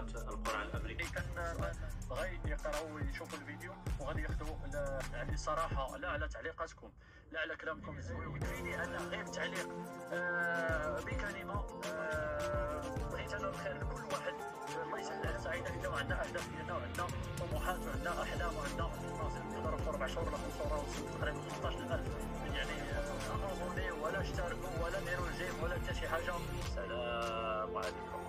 القرعة الأمريكية. كان بغا يقراو ويشوفوا الفيديو وغادي ياخذوا يعني الصراحة لا على تعليقاتكم لا على كلامكم الزوين، ويكفيني أنا غير تعليق بكلمة بغيت أنا الخير لكل واحد. الله يسهل على سعيدة إلا وعندنا أهداف ديالنا وعندنا طموحات وعندنا أحلام وعندنا ناصر نقدروا في 4 شهور ولا 5 شهور وصلوا تقريبا 16000 يعني أبوني ولا اشتركوا ولا ديروا الجيم ولا حتى شي حاجة. السلام عليكم.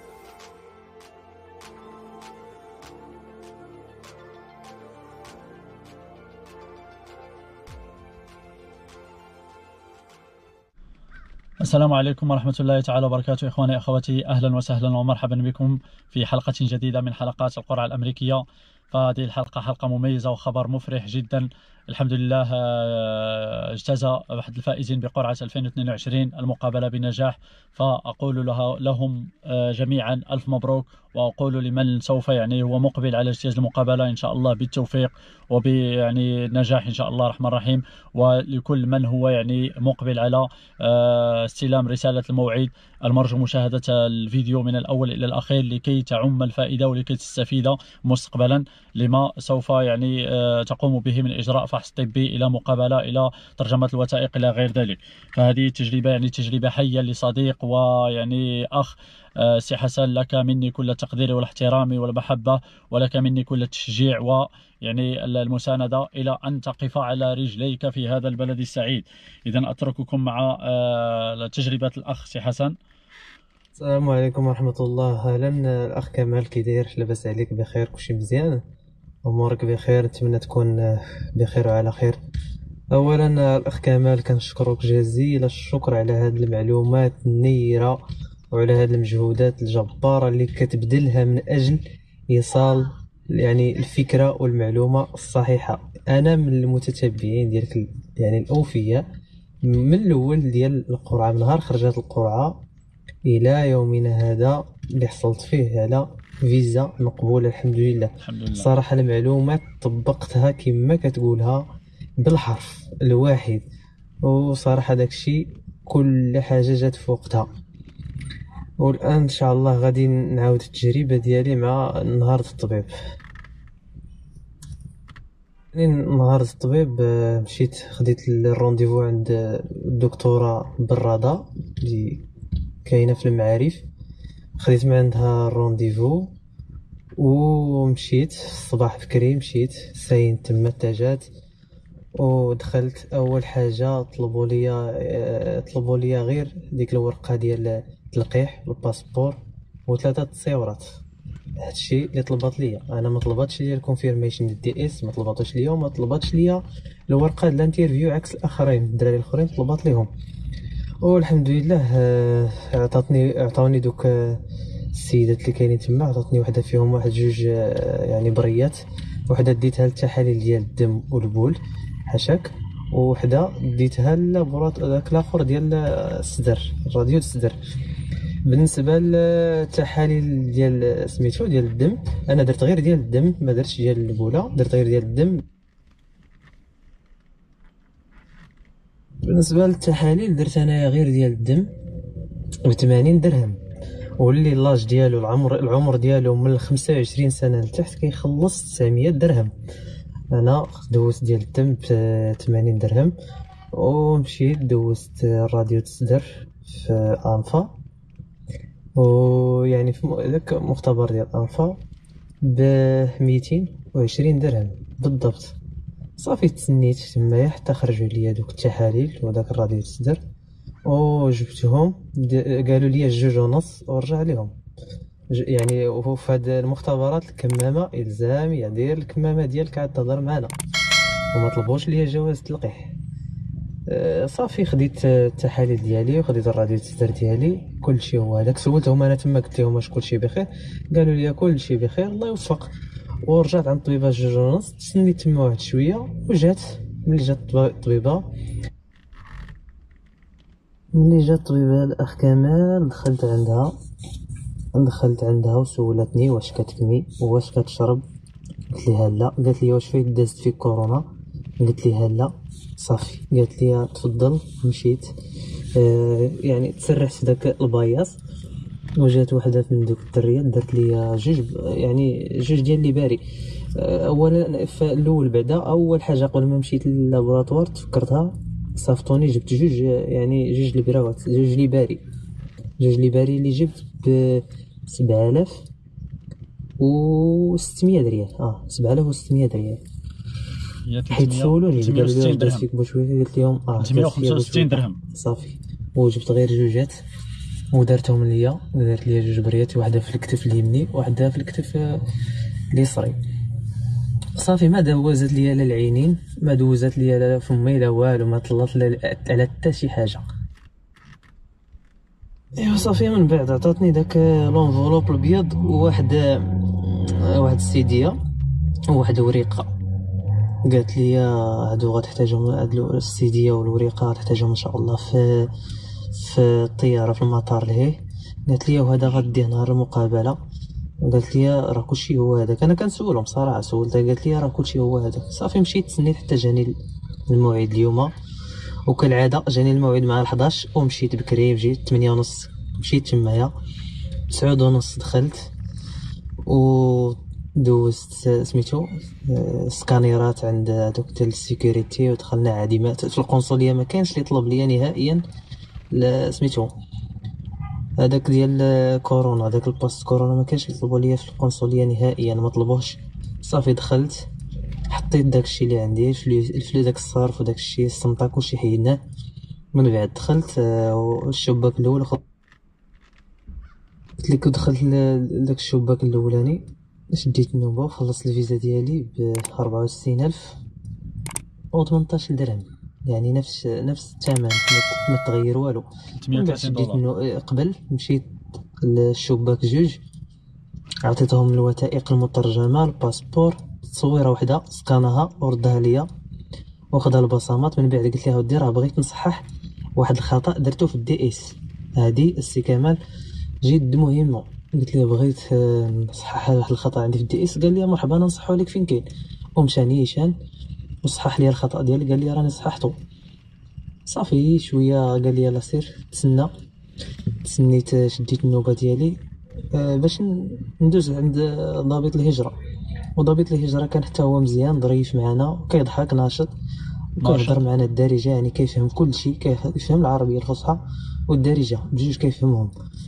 السلام عليكم ورحمة الله تعالى وبركاته. إخواني أخواتي، أهلا وسهلا ومرحبا بكم في حلقة جديدة من حلقات القرعة الأمريكية. فهذه الحلقة حلقة مميزة وخبر مفرح جدا. الحمد لله اجتاز أحد الفائزين بقرعة 2022 المقابلة بنجاح، فأقول لهم جميعا ألف مبروك، وأقول لمن سوف يعني هو مقبل على اجتياز المقابلة إن شاء الله بالتوفيق وبيعني النجاح إن شاء الله الرحمن الرحيم. ولكل من هو يعني مقبل على استلام رسالة الموعد، المرجو مشاهدة الفيديو من الأول إلى الأخير لكي تعم الفائدة ولكي تستفيد مستقبلا لما سوف يعني تقوم به من إجراء فحص طبي إلى مقابلة إلى ترجمة الوثائق إلى غير ذلك. فهذه تجربة يعني تجربة حية لصديق ويعني أخ. سي حسن، لك مني كل التقدير والاحترام والمحبة، ولك مني كل التشجيع ويعني المساندة إلى أن تقف على رجليك في هذا البلد السعيد. إذا أترككم مع تجربة الأخ سي حسن. السلام عليكم ورحمة الله. أهلا الأخ كمال، كي داير؟ لاباس عليك؟ بخير؟ كلشي مزيان؟ أمورك بخير؟ نتمنى تكون بخير وعلى خير. أولا الأخ كمال، كنشكرك جزيل الشكر على هذه المعلومات النيرة وعلى هذه المجهودات الجبارة اللي كتبذلها من أجل إيصال يعني الفكرة والمعلومة الصحيحة. أنا من المتتبعين ديالك يعني الأوفياء من الأول ديال القرعة، من نهار خرجت القرعة إلى يومنا هذا اللي حصلت فيه على فيزا مقبولة الحمد لله. صراحة المعلومات طبقتها كما كتقولها بالحرف الواحد، وصراحة داكشي كل حاجة جات في وقتها. والآن إن شاء الله غادي نعاود التجربة ديالي مع نهار الطبيب. نهار الطبيب مشيت خديت الرونديفو عند الدكتورة برادة اللي كاينة في المعارف. خديت من عندها الرونديفو ومشيت الصباح بكري، مشيت ساين تما التاجات ودخلت. اول حاجه طلبوا لي غير ديك الورقه ديال التلقيح والباسبور وثلاثه تصويرات. هادشي اللي طلبات ليا انا. ما طلباتش ليا الكونفيرميشن ديال DS، ما طلباتش ليا، وما طلباتش ليا الورقه ديال الانترفيو عكس الاخرين الدراري الاخرين طلبات ليهم. والحمد لله عطاوني دوك السيدات اللي كاينين تما، عطاتني وحده فيهم واحد جوج يعني بريات. وحده ديتها للتحاليل ديال الدم والبول حاشاك، وحده ديتها للابورات داك الاخر ديال الصدر، راديو الصدر. بالنسبه للتحاليل ديال سميتو ديال الدم، انا درت غير ديال الدم، ما درتش ديال البوله، درت غير ديال الدم. بالنسبه للتحاليل درت انا غير ديال الدم ب80 درهم، واللي لاج ديالو العمر ديالو من 25 سنه لتحت كيخلص 900 درهم. انا دوزت ديال الدم ب80 درهم، ومشيت دوزت راديو الصدر في انفا، ويعني في داك مختبر ديال انفا ب 220 درهم بالضبط. صافي تسنيت تمايا حتى خرجوا ليا دوك التحاليل وداك الراديو الصدر وجبتهم. قالوا لي 2.5 ورجع لهم. يعني وفي هاد المختبرات الكمامه الزام يدير الكمامه ديالك عاد تهضر معنا، وما طلبوش ليا جواز تلقيح. صافي خديت التحاليل ديالي وخديت الراديو الصدر ديالي، كلشي هو هذاك. سولتهم انا تما قلت لهم واش كلشي بخير، قالوا لي كلشي بخير الله يوفق. ورجعت عند الطبيبه 2.5، تسنيت تما واحد شويه وجات. ملي جات الطبيبه الاخ كمال دخلت عندها وسولتني واش كتكمي واش كتشرب. قلت لها لا. قالت لي واش فايت دازت فيك كورونا؟ قلت لها لا. صافي قالت لي تفضل. مشيت يعني تسرحت في داك الباياص وجات وحده من دوك الدريات دارت لي جوج ديال لي باري. اولا الاول بعدا اول حاجه قبل ما مشيت للابوراتوار تفكرتها صافتوني، جبت جوج البراوات، جوج لي باري اللي جبت ب 7600 ريال. 7600 ريال. حيت سولوني قالوا لي درت فيك بشويه، قلت لهم 365 درهم صافي. وجبت غير جوجات ودرتهم ليا، درت ليا جوج بريات، واحده في الكتف اليمني وواحده في الكتف اليسري. صافي ما دوزت ليا لا العينين، ما دوزت ليا لا فمي لا والو، ما طلعت على حتى شي حاجه. ايوا صافي من بعد عطاتني داك لونفولوب الابيض وواحد السيديه وواحد الوريقه، قالت لي هادو غتحتاجهم، هاد السيديه والوريقه غتحتاجهم ان شاء الله في الطياره في المطار لهيه. قالت لي وهذا غديه نهار المقابله. قالت لي راه كلشي هو هذاك. انا كنسولهم بصراحه، سولتها قالت لي راه كلشي هو هذاك. صافي مشيت تسنيت حتى جاني الموعد اليوم، وكالعاده جاني الموعد مع 11 ومشيت بكري، جيت 8:30 مشيت تمايا، 9:30 دخلت ودوزت سميتو سكانيرات عند دوك ديال السيكوريتي ودخلنا عادي. ما في القنصليه ما كانش اللي طلب ليا نهائيا سميتو هذاك ديال كورونا، داك الباس كورونا ما كانش يطلبوا ليا في القنصليه نهائيا، ما طلبوش. صافي دخلت حطيت داكشي اللي عندي، الفلوس داك الصرف وداك الشيء السمطه كلشي حيدناه. من بعد دخلت الشباك الاول، قلت لك دخلت لداك الشباك الاولاني، شديت النوبه وخلصت الفيزا ديالي ب 64,000 و 18 درهم، يعني نفس الثمن، ما تغير والو. 38 دولار. قبل مشيت للشباك جوج، عطيتهم الوثائق المترجمه، الباسبور، تصويره وحده سكانها وردها ليا وخدها البصمات. من بعد قلت لها ودي راه بغيت نصحح واحد الخطا درتو في الدي اس، هادي السي كمال جد مهمه. قلت ليه بغيت نصحح واحد الخطا عندي في الدي اس. قال لي مرحبا نصحو لك فين كاين. ومشى نيشان وصحح لي الخطا ديالي، قال لي راني صححته. صافي شويه قال لي يلا سير تسنيت شديت النوبه ديالي باش ندوز عند ضابط الهجره. وضابط الهجره كان حتى هو مزيان ظريف معنا، كيضحك ناشط وكيهضر معنا الدارجه، يعني كيفهم كل شيء، كيفهم العربيه الفصحى والدارجه بجوج كيفهمهم.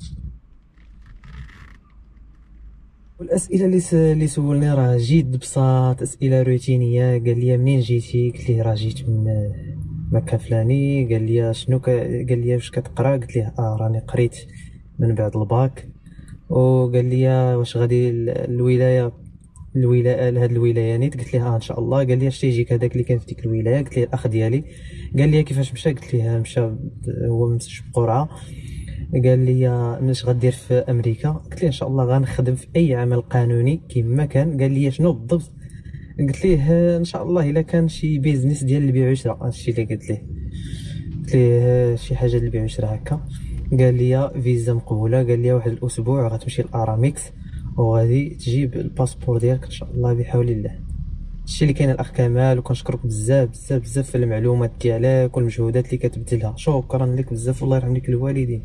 والاسئله اللي سولني راه جيت ببساط، اسئله روتينيه. قال لي منين جيتي؟ قلت ليه راه جيت من مكان فلاني. قال لي شنو قال لي واش كتقرا؟ قلت ليه راني قريت من بعد الباك. وقال لي واش غادي الولايه لهاد الولايه نيت؟ قلت ليه ان شاء الله. قال لي اش تيجيك هذاك اللي كان في ديك الولايه؟ قلت ليه الاخ ديالي. قال لي كيفاش مشى؟ قلت ليه مشى هو مشى بقرعه. قال لي اش غدير في امريكا؟ قلت ليه ان شاء الله غنخدم في اي عمل قانوني كما كان. قال لي شنو بالضبط؟ قلت ليه ان شاء الله الا كان شي بيزنس ديال البيع والشراء. هادشي اللي قلت ليه شي حاجه ديال البيع والشراء هكا. قال لي فيزا مقبوله. قال لي واحد الاسبوع غتمشي لاراميكس وغادي تجيب الباسبور ديالك ان شاء الله بحول الله. الشيء اللي كاين الاخ كمال، وكنشكرك بزاف بزاف بزاف في المعلومات ديالك والمجهودات اللي كتبذلها. شكرا لك بزاف، والله يرحم لك الوالدين.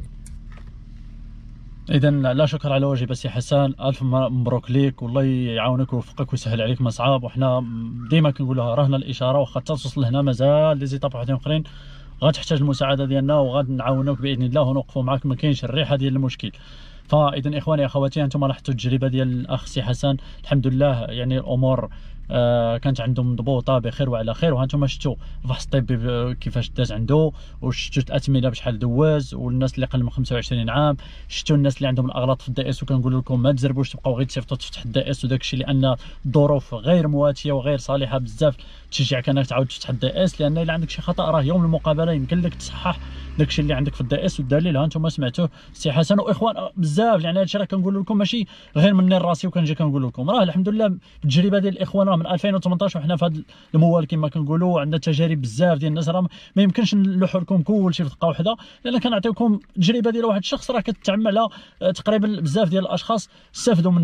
اذا لا شكر على واجب سي حسن، الف مبروك ليك، والله يعاونك ويوفقك ويسهل عليك مصعاب. وحنا ديما كنقولوها رهنا الاشاره، واخا توصل لهنا مازال لي زيتاب وحدين اخرين غتحتاج المساعده ديالنا وغادي نعاونوك باذن الله ونوقفوا معاك، ما كاينش الريحه ديال المشكل. فاذا اخواني اخواتي انتم لاحظتوا التجربه ديال الاخ سي حسن، الحمد لله يعني الامور كانت عندهم مضبوطه بخير وعلى خير. وهانتم شفتوا الفحص الطبي كيفاش داز عنده، وشفتوا الاثمنه بشحال دوز، والناس اللي قل من 25 عام، شفتوا الناس اللي عندهم الاغلاط في الدي اس. وكنقول لكم ما تزربوش، تبقاو غير تصيفطوا تفتح الدي اس وداك الشيء، لان الظروف غير مواتيه وغير صالحه بزاف تشجعك انك تعاود تفتح الدي اس، لان الا عندك شي خطا راه يوم المقابله يمكن لك تصحح داكشي اللي عندك في الدي اس. والدليل ها انتم سمعتوه سي حسن واخوان بزاف، يعني هادشي راه كنقول لكم ماشي غير مني راسي وكنجي كنقول لكم، راه الحمد لله التجربه ديال الاخوان راه من 2018 وحنا في هذا الموال كما كنقولوا، عندنا تجارب بزاف ديال الناس. راه ما يمكنش نلوحوا لكم كلشي في دقه واحده، لان كنعطيوكم تجربه ديال واحد الشخص راه كتعمل على تقريبا بزاف ديال الاشخاص استافدوا منهم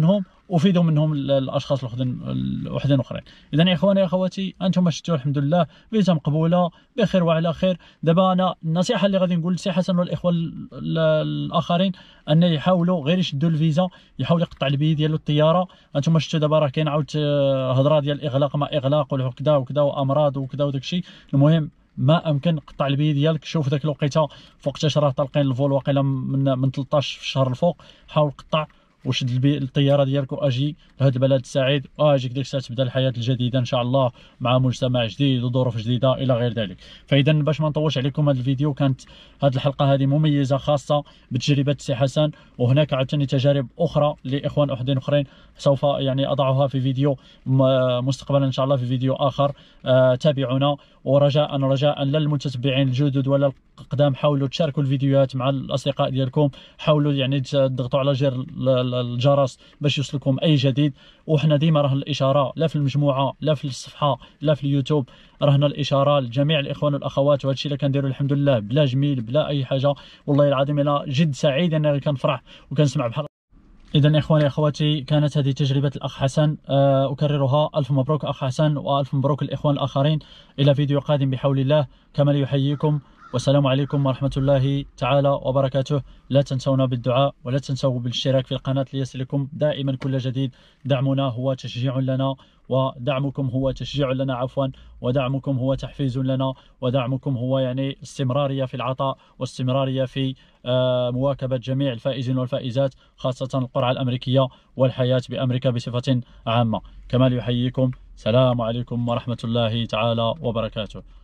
افيدوا منهم الاشخاص الوحدين اخرين. اذا يا اخواني اخواتي انتم شفتوا الحمد لله فيزا مقبوله بخير وعلى خير. دابا انا النصيحه اللي غادي نقول لسي حسن والاخوه الاخرين ان يحاولوا غير يشدوا الفيزا، يحاول يقطع البي ديالو الطياره. انتم شفتوا دابا راه كاين عاود هضره ديال اغلاق ما اغلاق وكذا وكذا وامراض وكذا وداك الشيء. المهم ما امكن قطع البي ديالك، شوف ذاك الوقيته فوقتاش راه طالقين الفول واقيلا من 13 في الشهر الفوق، حاول قطع وشد الطياره ديالك واجي لهذا البلد السعيد، واجيك ديك الساعه تبدا الحياه الجديده ان شاء الله مع مجتمع جديد وظروف جديده الى غير ذلك. فاذا باش ما نطولش عليكم هذا الفيديو، كانت هذه الحلقه هذه مميزه خاصه بتجربه سي حسن، وهناك عاوتاني تجارب اخرى لاخوان وحدين اخرين سوف يعني اضعها في فيديو مستقبلا ان شاء الله، في فيديو اخر. تابعونا، ورجاء لا للمتتبعين الجدد ولا القدام حاولوا تشاركوا الفيديوهات مع الاصدقاء ديالكم، حاولوا يعني تضغطوا على زر الجرس باش يوصلكم اي جديد. وحنا ديما راه الاشاره لا في المجموعه لا في الصفحه لا في اليوتيوب، راهنا الاشاره لجميع الاخوان والاخوات، وهذا الشيء اللي كنديروا الحمد لله بلا جميل بلا اي حاجه. والله العظيم انا جد سعيد انني كنفرح وكنسمع بحال. إذا إخواني أخواتي كانت هذه تجربة الأخ حسن، أكررها ألف مبروك أخ حسن وألف مبروك الإخوان الآخرين. إلى فيديو قادم بحول الله، كمال يحييكم والسلام عليكم ورحمة الله تعالى وبركاته. لا تنسونا بالدعاء ولا تنسوا بالاشتراك في القناة ليصلكم دائما كل جديد. دعمنا هو تشجيع لنا، ودعمكم هو تشجيع لنا عفوا، ودعمكم هو تحفيز لنا، ودعمكم هو يعني استمرارية في العطاء واستمرارية في مواكبة جميع الفائزين والفائزات، خاصة القرعة الأمريكية والحياة بأمريكا بصفة عامة. كمال يحييكم، سلام عليكم ورحمة الله تعالى وبركاته.